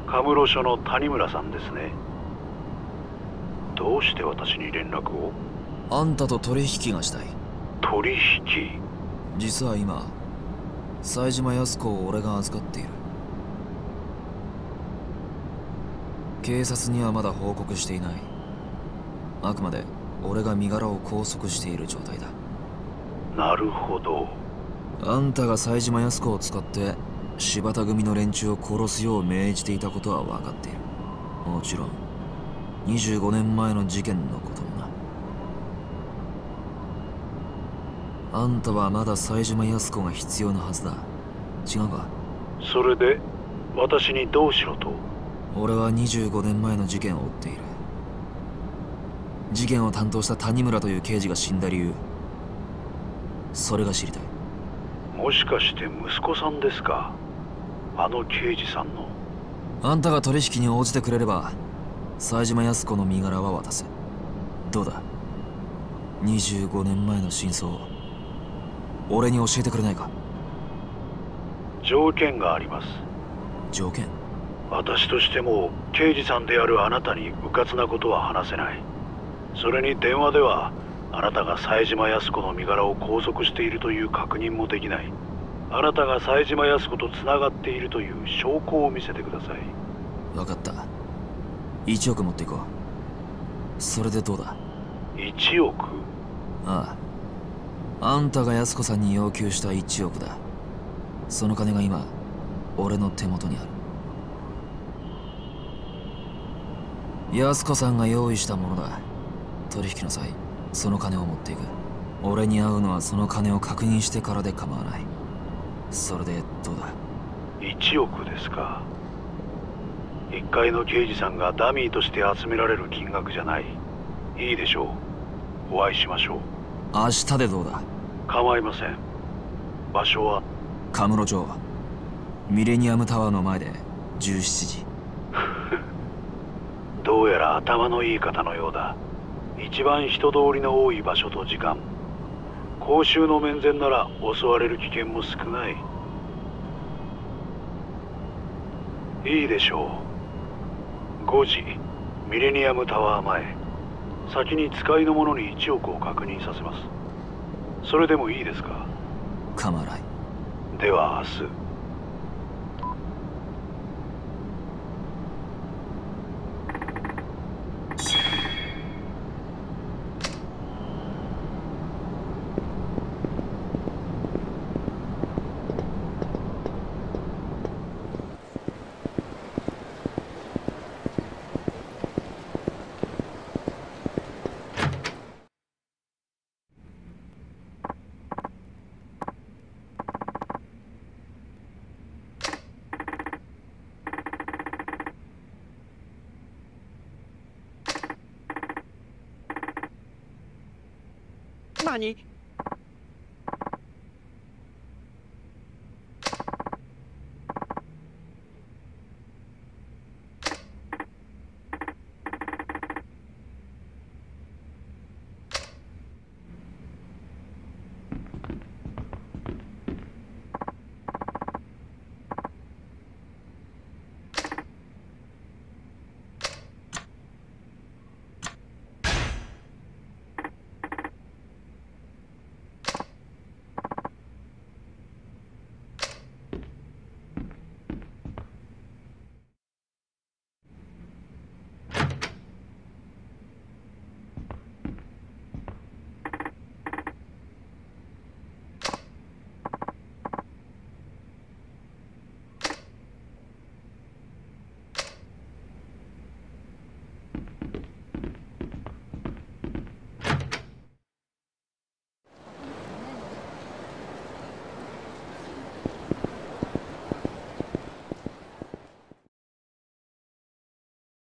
カムロ署の谷村さんですね。どうして私に連絡を？ あんたと取引がしたい。 取引？ 実は今、冴島康子を俺が預かっている。警察にはまだ報告していない。あくまで俺が身柄を拘束している状態だ。 なるほど。 あんたが冴島康子を使って柴田組の連中を殺すよう命じていたことは分かっている。もちろん25年前の事件のこともな。あんたはまだ冴島康子が必要なはずだ。違うか？ それで私にどうしろと？ 俺は25年前の事件を追っている。事件を担当した谷村という刑事が死んだ理由、それが知りたい。 もしかして息子さんですか？あの刑事さんの。 あんたが取引に応じてくれれば冴島康子の身柄は渡す。どうだ、25年前の真相を俺に教えてくれないか？ 条件があります。 条件？ 私としても刑事さんであるあなたに迂闊なことは話せない。それに電話ではあなたが冴島康子の身柄を拘束しているという確認もできない。あなたが冴島康子とつながっているという証拠を見せてください。 分かった。1億持っていこう。それでどうだ ？1億？ ああ、あんたが康子さんに要求した1億だ。その金が今俺の手元にある。康子さんが用意したものだ。取引の際その金を持っていく。俺に会うのはその金を確認してからで構わない。それでどうだ ？1億ですか。1階の刑事さんがダミーとして集められる金額じゃない。いいでしょう。お会いしましょう。 明日でどうだ？ 構いません。場所は？ カムロ町ミレニアムタワーの前で17時。 どうやら頭のいい方のようだ。一番人通りの多い場所と時間。公衆の面前なら襲われる危険も少ない。いいでしょう。5時ミレニアムタワー前。先に使いの者に1億を確認させます。それでもいいですか？ 構わない。 では明日。 何？